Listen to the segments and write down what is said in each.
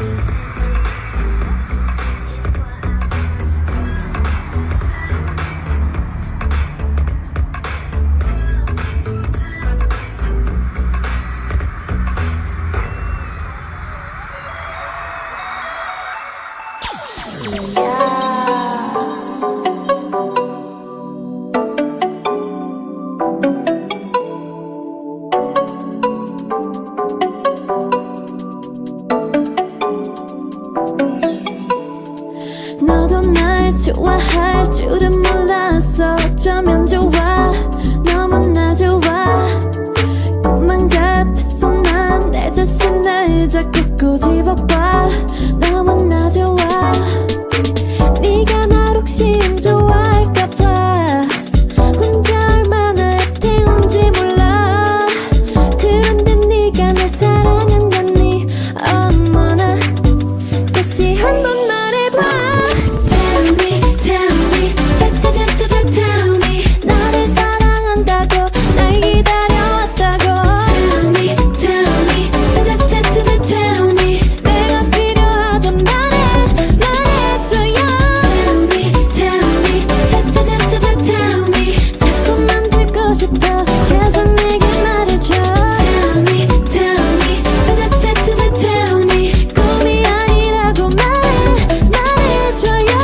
너도 날 좋아할 줄은 몰랐어. 어쩌면 좋아, 너무나 좋아. 꿈만 같았어. 난 내 자신을 자꾸 꼬집어봐. 너무나 좋아. 네가 날 혹시 안 좋아할까봐 혼자 얼마나 애태운지 몰라. 그런데 네가 날 사랑한다니 어머나. 다시 한 번 말해봐. Tell me, tell me, tell me. 나를 사랑한다고, 날 기다려왔다고. Tell me, tell me, tell me. 내가 필요하단 말해줘요. Tell me, tell me. 자꾸만 듣고 싶어. 계속 내게 말해줘. Tell me, tell me. 꿈이 아니라고 말해줘요.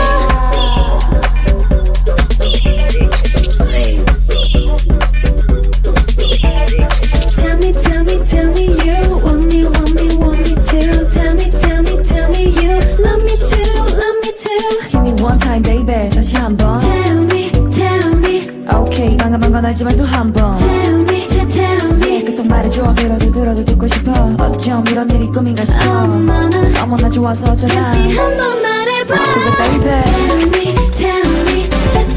Tell me you want me too. Tell me you love me too. Hit me one time baby 다시 한번 Tell me Okay 방금 건 알지만 또 한번 Tell me yeah, 계속 말해줘. 들어도 듣고 싶어. 어쩜 이런 일이 꿈인가 싶어. 너무나 좋아서 어쩌나 다시 한 번 말해봐. baby Tell me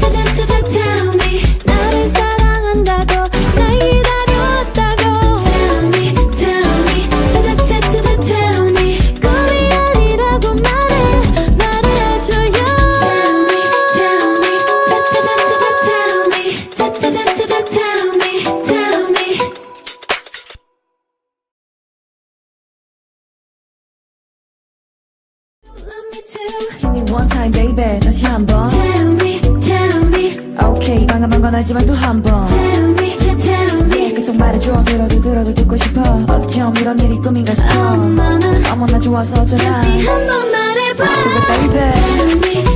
나를 사랑한다고, 날 기다려왔다고. Tell me 꿈이 아니라고 말해줘요. Tell me. Love me too. Hit me one time baby 다시 한번 Tell me Okay 방금 건 알지만 또 한번 Tell me yeah, 계속 말해줘. 들어도 듣고 싶어. 어쩜 이런 일이 꿈인가 싶어. 너무나 좋아서 어쩌나 다시 한 번 말해봐. baby Tell me